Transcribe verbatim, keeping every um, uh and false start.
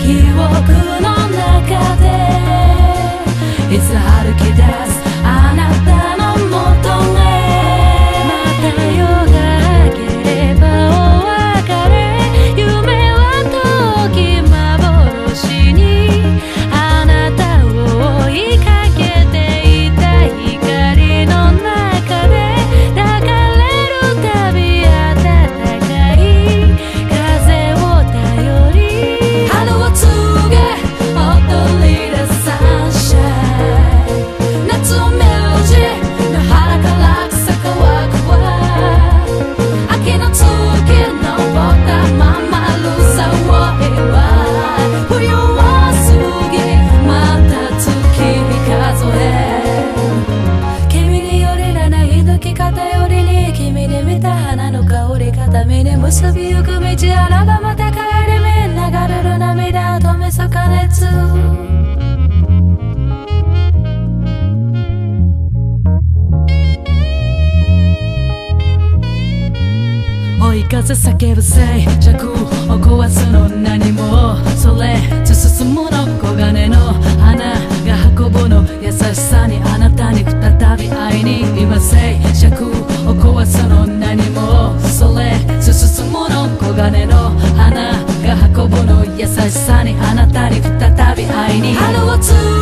記憶の中でいつ歩き出すあなたのもとへ。また夜が明ければお別れ、夢は時幻にあなたを追いかけていた光の中で抱かれるたび暖かい風を頼り、春を告げ踊り出すサンシャイン、夏をメロディー野原から草乾くわ、秋の月のぼったままるさを祝い、冬は過ぎまた月数え、君によりらない抜き方よりに君で見た花の香り片目に結びゆく道、あらばまた帰り目流れる涙止めそ加熱、追い風叫ぶ静寂を壊すの何も、それ進むの黄金の花が運ぶの優しさにあなたに再び会いに今静寂を壊すの何も、それ進むの黄金の花が運ぶの優しさにあなたに再び会いに、春を告げ